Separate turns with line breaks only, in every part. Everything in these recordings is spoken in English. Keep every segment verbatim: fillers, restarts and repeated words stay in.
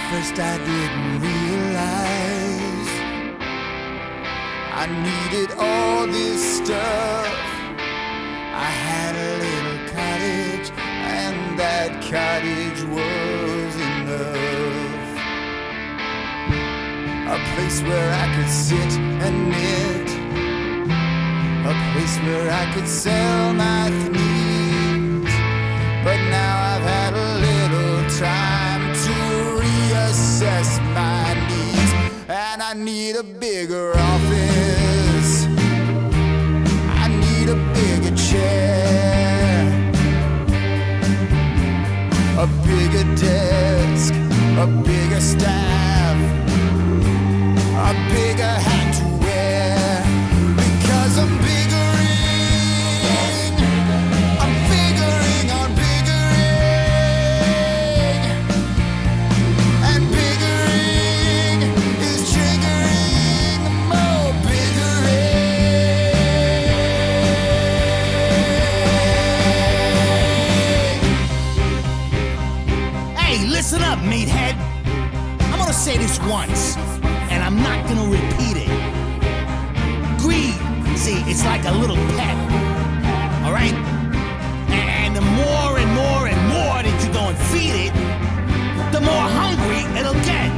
first I didn't realize I needed all this stuff. I had a little cottage, and that cottage was enough. A place where I could sit and knit, a place where I could sell my needs. But now I've had a little time to reassess my needs, and I need a bigger office, I need a bigger chair, a bigger desk, a bigger staff, a bigger hat to wear, because I'm biggering, I'm figuring on biggering, and biggering is triggering more biggering.
Hey, listen up, meathead. I'm gonna say this once, and I'm not gonna repeat it. Greed, see, it's like a little pet, all right? And the more and more and more that you go and feed it, the more hungry it'll get.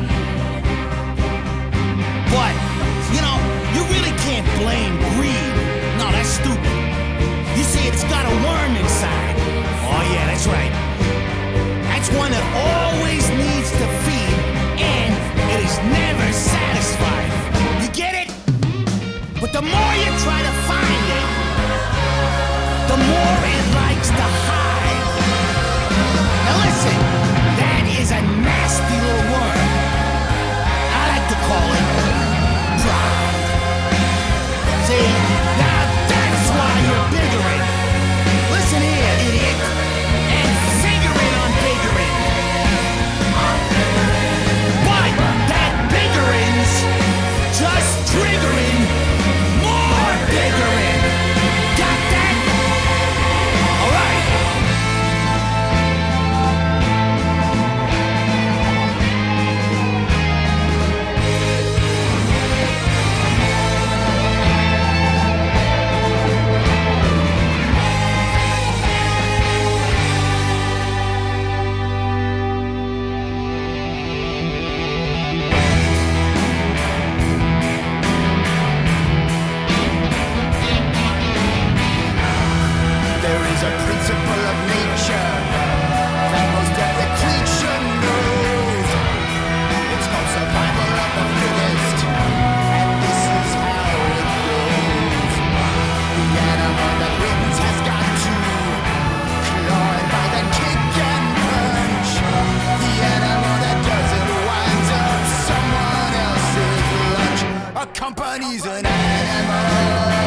But, you know, you really can't blame greed. No, that's stupid. You see, it's got a worm inside. Oh yeah, that's right. That's one that always needs to feed, and it is never satisfied. You get it? But the more you try to find it, the more it likes to hide. Now listen, that is a nasty little worm. I like to call it pride. See, now that's why you're biggering. Listen here, idiot, and figuring on biggering. But that biggering's just triggering more biggering. Got that? All right.
There is a principle of nature that most every creature knows. It's called survival of the fittest, and this is how it goes. The animal that wins has got to claw and bite and kick and punch. The animal that doesn't winds up someone else's lunch. A company's an animal.